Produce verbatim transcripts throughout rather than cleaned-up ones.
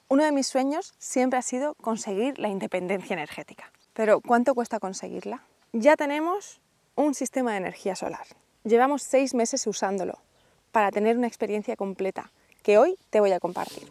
Uno de mis sueños siempre ha sido conseguir la independencia energética. Pero ¿cuánto cuesta conseguirla? Ya tenemos un sistema de energía solar. Llevamos seis meses usándolo para tener una experiencia completa que hoy te voy a compartir.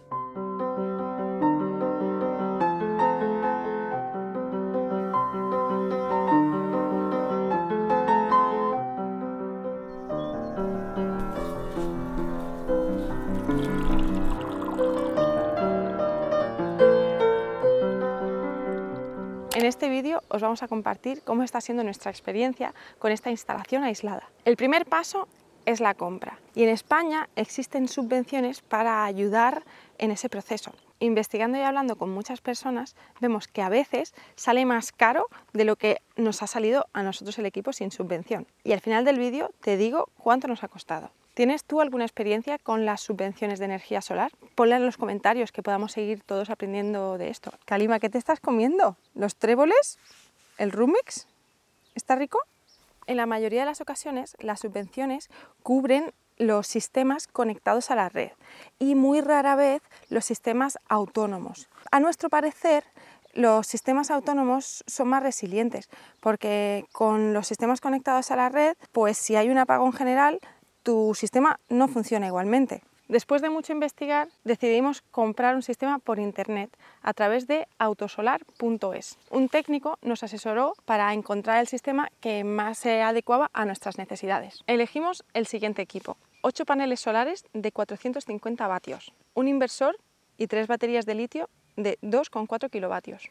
En este vídeo os vamos a compartir cómo está siendo nuestra experiencia con esta instalación aislada. El primer paso es la compra y en España existen subvenciones para ayudar en ese proceso. Investigando y hablando con muchas personas vemos que a veces sale más caro de lo que nos ha salido a nosotros el equipo sin subvención. Y al final del vídeo te digo cuánto nos ha costado. ¿Tienes tú alguna experiencia con las subvenciones de energía solar? Ponla en los comentarios que podamos seguir todos aprendiendo de esto. Kalima, ¿qué te estás comiendo? ¿Los tréboles? ¿El Rumex? ¿Está rico? En la mayoría de las ocasiones las subvenciones cubren los sistemas conectados a la red y muy rara vez los sistemas autónomos. A nuestro parecer, los sistemas autónomos son más resilientes porque con los sistemas conectados a la red, pues si hay un apagón general, tu sistema no funciona igualmente. Después de mucho investigar, decidimos comprar un sistema por internet a través de autosolar punto es. Un técnico nos asesoró para encontrar el sistema que más se adecuaba a nuestras necesidades. Elegimos el siguiente equipo: ocho paneles solares de cuatrocientos cincuenta vatios, un inversor y tres baterías de litio de dos coma cuatro kilovatios.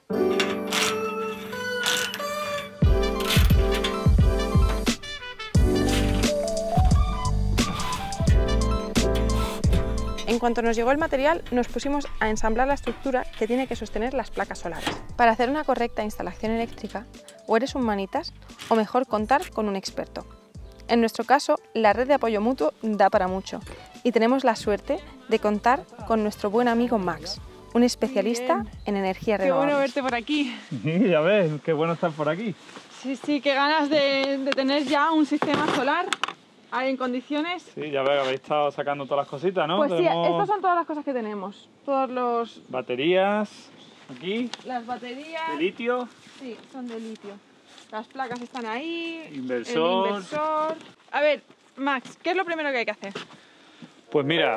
En cuanto nos llegó el material, nos pusimos a ensamblar la estructura que tiene que sostener las placas solares. Para hacer una correcta instalación eléctrica, o eres un manitas, o mejor contar con un experto. En nuestro caso, la red de apoyo mutuo da para mucho, y tenemos la suerte de contar con nuestro buen amigo Max, un especialista en energía renovable. Qué bueno verte por aquí. Ya ves, qué bueno estar por aquí. Sí, sí, qué ganas de, de tener ya un sistema solar. Hay en condiciones. Sí, ya ves, habéis estado sacando todas las cositas, ¿no? Pues sí, Tenemos estas son todas las cosas que tenemos. Todos los... baterías, aquí, Las baterías... de litio. Sí, son de litio. Las placas están ahí. Inversor. El inversor. A ver, Max, ¿qué es lo primero que hay que hacer? Pues mira...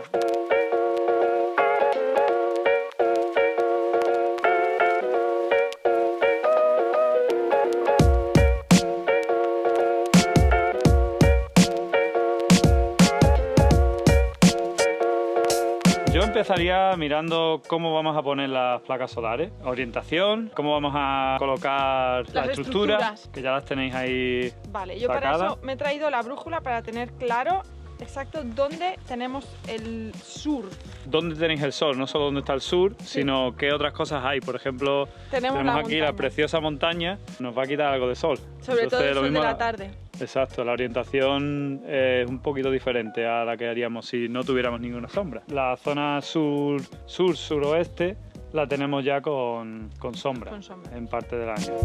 Yo empezaría mirando cómo vamos a poner las placas solares, orientación, cómo vamos a colocar Las la estructura, estructuras. que ya las tenéis ahí. Vale, yo sacadas. para eso me he traído la brújula para tener claro exacto dónde tenemos el sur. ¿Dónde tenéis el sol? No solo dónde está el sur, sí, sino qué otras cosas hay. Por ejemplo, tenemos, tenemos la aquí montaña. la preciosa montaña, nos va a quitar algo de sol. Sobre Entonces, todo el lo sol mismo, de la tarde. Exacto, la orientación es un poquito diferente a la que haríamos si no tuviéramos ninguna sombra. La zona sur, sur, suroeste la tenemos ya con, con, sombra, con sombra en parte del año.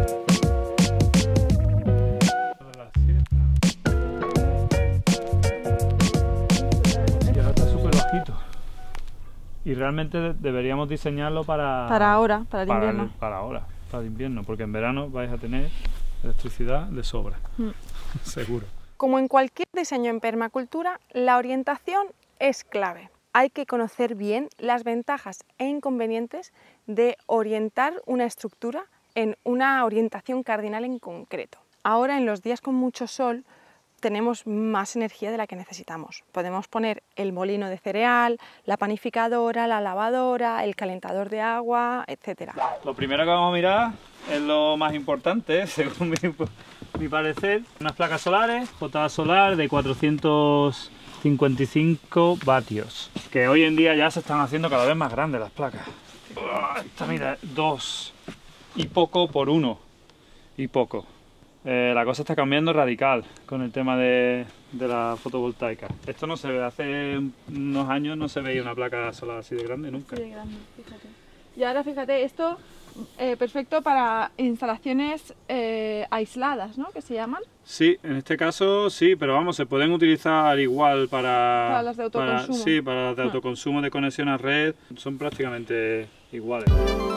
Y ahora está súper bajito. Y realmente deberíamos diseñarlo para... Para ahora, para el para invierno. El, para ahora, para el invierno, porque en verano vais a tener electricidad de sobra, mm. seguro. Como en cualquier diseño en permacultura, la orientación es clave. Hay que conocer bien las ventajas e inconvenientes de orientar una estructura en una orientación cardinal en concreto. Ahora, en los días con mucho sol, tenemos más energía de la que necesitamos. Podemos poner el molino de cereal, la panificadora, la lavadora, el calentador de agua, etcétera. Lo primero que vamos a mirar es lo más importante, según mi, mi parecer. Unas placas solares, J A Solar de cuatrocientos cincuenta y cinco vatios, que hoy en día ya se están haciendo cada vez más grandes las placas. Esta, mira, dos y poco por uno y poco. Eh, la cosa está cambiando radical con el tema de, de la fotovoltaica. Esto no se ve, hace unos años no se veía una placa solar así de grande nunca. Sí, de grande, fíjate. Y ahora fíjate, esto eh, perfecto para instalaciones eh, aisladas, ¿no? Que se llaman. Sí, en este caso sí, pero vamos, se pueden utilizar igual para... Para las de autoconsumo. Para, sí, para las de autoconsumo de conexión a red, son prácticamente iguales.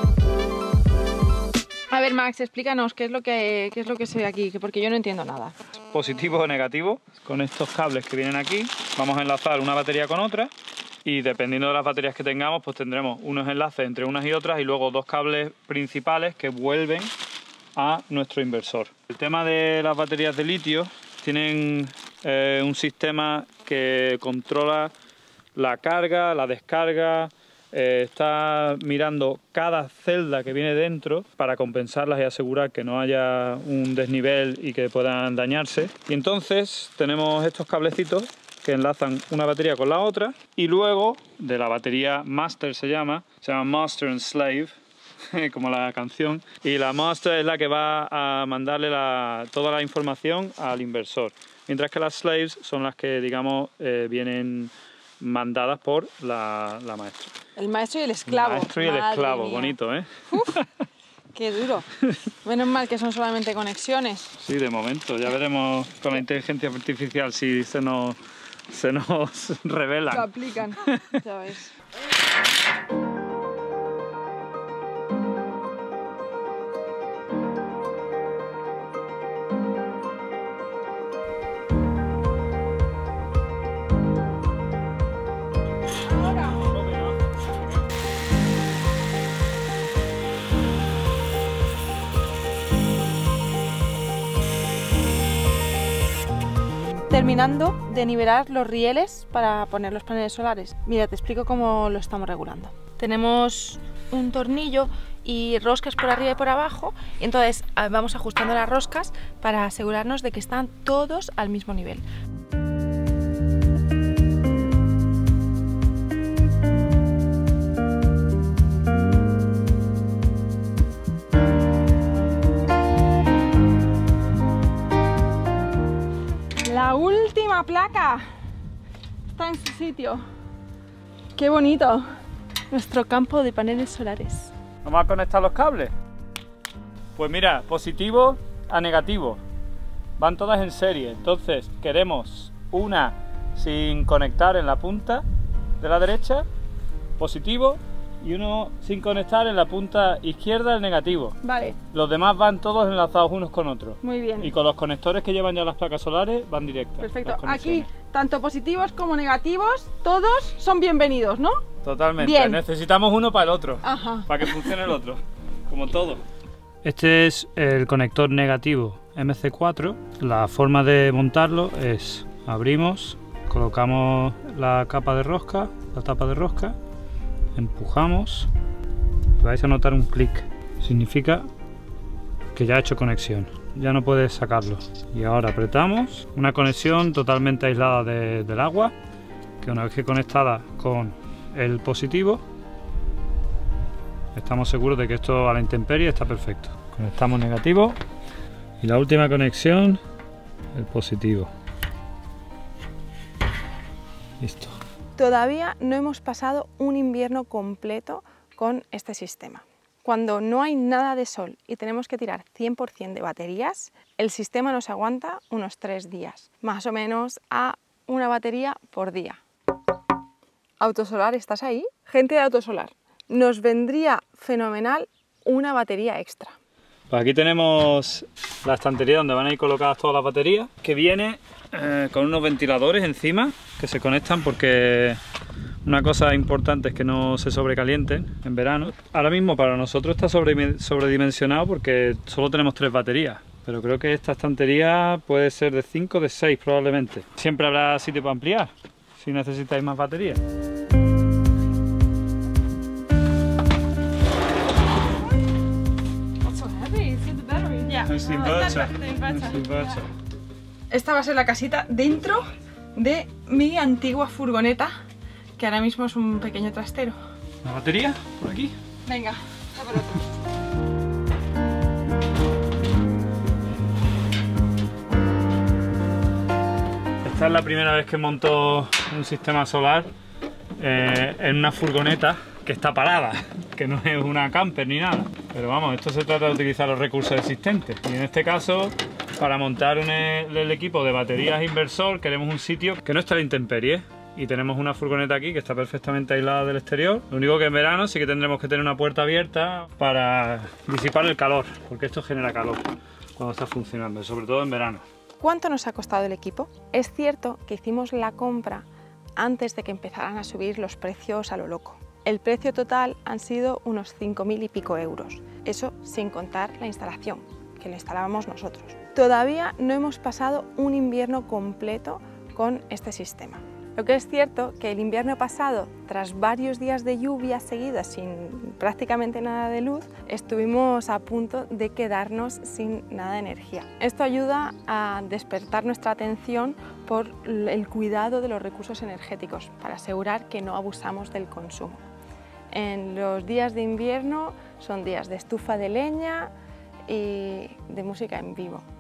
A ver, Max, explícanos qué es lo que, qué es lo que se ve aquí, porque yo no entiendo nada. Positivo o negativo, con estos cables que vienen aquí, vamos a enlazar una batería con otra y dependiendo de las baterías que tengamos, pues tendremos unos enlaces entre unas y otras y luego dos cables principales que vuelven a nuestro inversor. El tema de las baterías de litio tienen eh, un sistema que controla la carga, la descarga, eh, está mirando cada celda que viene dentro para compensarlas y asegurar que no haya un desnivel y que puedan dañarse. Y entonces tenemos estos cablecitos que enlazan una batería con la otra y luego de la batería Master se llama, se llama Master and Slave, como la canción, y la Master es la que va a mandarle la, toda la información al inversor, mientras que las Slaves son las que, digamos, eh, vienen mandadas por la, la maestra. El maestro y el esclavo. El maestro y el Madre esclavo, mía. bonito, ¿eh? Uf, qué duro. Menos mal que son solamente conexiones. Sí, de momento, ya veremos con la inteligencia artificial si se nos, se nos revelan. Lo aplican, ya ves. Terminando de nivelar los rieles para poner los paneles solares. Mira, te explico cómo lo estamos regulando. Tenemos un tornillo y roscas por arriba y por abajo, y entonces vamos ajustando las roscas para asegurarnos de que están todos al mismo nivel. La última placa está en su sitio. ¡Qué bonito! Nuestro campo de paneles solares. ¿Vamos a conectar los cables? Pues mira, positivo a negativo. Van todas en serie. Entonces queremos una sin conectar en la punta de la derecha, positivo, y uno sin conectar en la punta izquierda, el negativo. Vale. Los demás van todos enlazados unos con otros. Muy bien. Y con los conectores que llevan ya las placas solares van directas. Perfecto. Aquí, tanto positivos como negativos, todos son bienvenidos, ¿no? Totalmente. Bien. Necesitamos uno para el otro. Ajá. Para que funcione el otro. Como todo. Este es el conector negativo M C cuatro. La forma de montarlo es: abrimos, colocamos la capa de rosca, la tapa de rosca, empujamos, vais a notar un clic, significa que ya ha hecho conexión, ya no puedes sacarlo. Y ahora apretamos, una conexión totalmente aislada de, del agua, que una vez que conectada con el positivo, estamos seguros de que esto a la intemperie está perfecto. Conectamos negativo y la última conexión, el positivo. Listo. Todavía no hemos pasado un invierno completo con este sistema. Cuando no hay nada de sol y tenemos que tirar cien por cien de baterías, el sistema nos aguanta unos tres días, más o menos a una batería por día. Autosolar, ¿estás ahí? Gente de Autosolar, nos vendría fenomenal una batería extra. Pues aquí tenemos la estantería donde van a ir colocadas todas las baterías, que viene eh, con unos ventiladores encima que se conectan, porque una cosa importante es que no se sobrecalienten en verano. Ahora mismo para nosotros está sobre, sobredimensionado porque solo tenemos tres baterías, pero creo que esta estantería puede ser de cinco o de seis probablemente. Siempre habrá sitio para ampliar si necesitáis más baterías. Es inverter. Es inverter. Esta va a ser la casita dentro de mi antigua furgoneta, que ahora mismo es un pequeño trastero. ¿La batería? ¿Por aquí? Venga, a por otro. Esta es la primera vez que monto un sistema solar eh, en una furgoneta que está parada, que no es una camper ni nada. Pero vamos, esto se trata de utilizar los recursos existentes. Y en este caso, para montar un, el equipo de baterías inversor, queremos un sitio que no esté a la intemperie. Y tenemos una furgoneta aquí que está perfectamente aislada del exterior. Lo único que en verano sí que tendremos que tener una puerta abierta para disipar el calor, porque esto genera calor cuando está funcionando, sobre todo en verano. ¿Cuánto nos ha costado el equipo? Es cierto que hicimos la compra antes de que empezaran a subir los precios a lo loco. El precio total han sido unos cinco mil y pico euros, eso sin contar la instalación, que lo instalábamos nosotros. Todavía no hemos pasado un invierno completo con este sistema. Lo que es cierto que el invierno pasado, tras varios días de lluvia seguidas sin prácticamente nada de luz, estuvimos a punto de quedarnos sin nada de energía. Esto ayuda a despertar nuestra atención por el cuidado de los recursos energéticos, para asegurar que no abusamos del consumo. En los días de invierno son días de estufa de leña y de música en vivo.